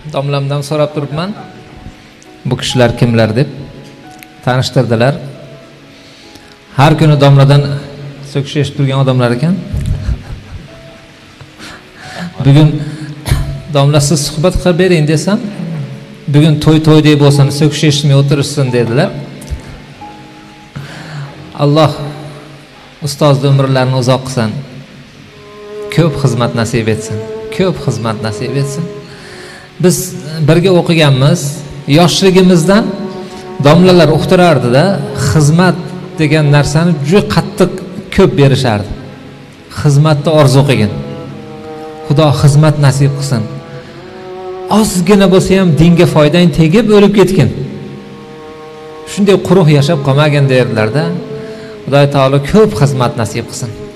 domlamdan so'rab turibman. Bu kishilar kimlar deb tanishtirdilar. Har kuni domladan so'kish eshitib turgan odamlar ekan. Bugun domla siz suhbat qilib bering desam, bugun to'ydek bo'lsin, so'kish eshitmay o'tirishsin dedilar. Alloh ustozni umrlarini uzoq qilsin. Ko'p xizmat nasib etsin. Ko'p xizmat nasib etsin. Biz birga o'qiganmiz. Yoshligimizdan domlalar o'qtirardi-da, xizmat degan narsani juda qattiq ko'p berishardi. Xizmatni orzu qilgin. Xudo xizmat nasib qilsin. Ozgina bo'lsa ham dinga foydang tegib o'lib ketgin. Shunday quruq yashab qolmagin derdilar-da. Xudo taolo ko'p xizmat nasib qilsin.